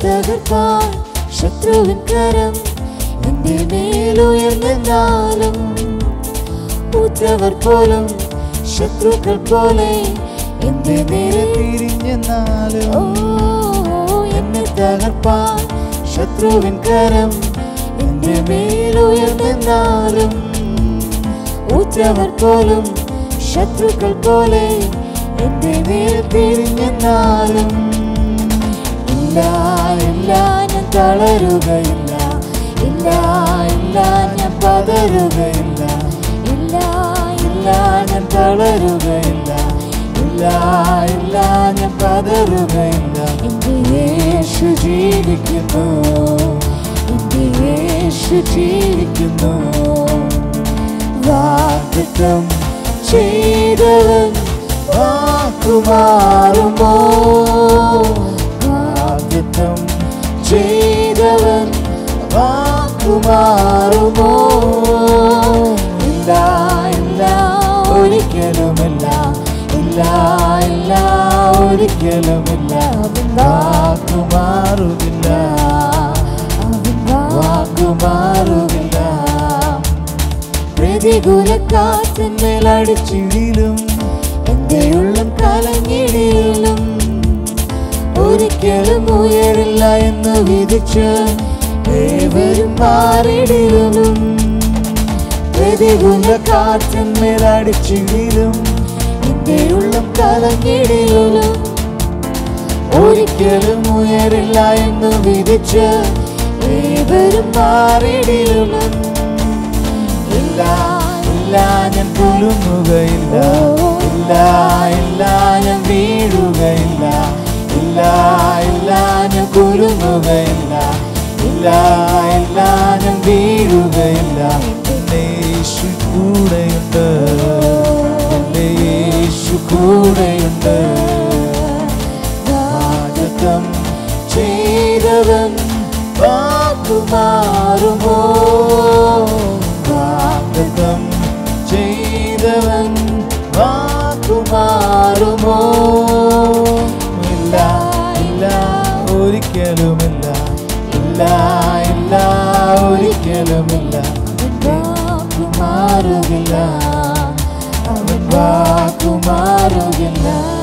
തകർക്കാൻ ശത്രുവിൻ കരം എന്റെ മേലുയർന്നാലും ഉറ്റവർ പോലും ശത്രുക്കൾ പോലെ എന്റെ നേരെ തിരിഞ്ഞെന്നാലും എന്നെ തകർപ്പാൻ ശത്രുവിൻ കരം എന്റെ മേലുയർന്നാലും ഉറ്റവർ പോലും ശത്രുക്കൾ പോലെ എന്റെ നേരെ തിരിഞ്ഞെന്നാലും ഇല്ല ഇല്ല ഞാൻ തളരുകയില്ല, ഇല്ല ഇല്ല ഞാൻ പതറുകയില്ല, ഇല്ല ഇല്ല ഞാൻ തളരുകയില്ല, ഇല്ല ഇല്ല ഞാൻ പതറുകയില്ല. എന്റെ യേശു ജീവിക്കുന്നു, എന്റെ യേശു ജീവിക്കുന്നു. വാഗ്ദത്തം ചെയ്തവൻ വാക്കുമാറുമോ? വാഗ്ദത്തം ചെയ്തവൻ വാക്കുമാറുമോ? ഇല്ല ഇല്ല ഒരിക്കലുമില്ല, ഇല്ല ഇല്ല ഒരിക്കലുമില്ല. അവൻ വാക്കുമാറുകില്ല, അവൻ വാക്കുമാറുകില്ല. പ്രതികൂല കാറ്റിന്മേൽ അടിച്ചിടിലും എന്റെ ഉള്ളം കലങ്ങിടിലും ഒരിക്കലും ഉയരില്ല എന്ന് വിധിച്ച് ഏവരും മാറിടിലും. പ്രതികൂല കാറ്റിന്മേൽ അടിച്ചിടിലും എന്റെ ഉള്ളം കലങ്ങിടിലും ഒരിക്കലും ഉയരില്ല എന്ന് വിധിച്ച് ഏവരും മാറിടിലും. ഇല്ല ഇല്ല ഞാൻ കുലുങ്ങുകയില്ല, ഇല്ല ഇല്ല ഞാൻ വീഴുകയില്ല, ഇല്ല ഇല്ല ഞാൻ കുലുങ്ങുകയില്ല, ഇല്ല ഇല്ല ഞാൻ വീഴുകയില്ല. എന്റെ യേശു കൂടെയുണ്ട്, എന്റെ യേശു കൂടെയുണ്ട്. വാഗ്ദത്തം ചെയ്തവൻ വാക്കുമാറുമോ? വാഗ്ദത്തം ചെയ്തവൻ വാക്കുമാറുമോ? ഇല്ല ഇല്ല ഒരിക്കലുമില്ല, ഇല്ല ഇല്ല ഒരിക്കലുമില്ല. വാക്കുമാറുകില്ല, അവൻ വാക്കുമാറുകില്ല.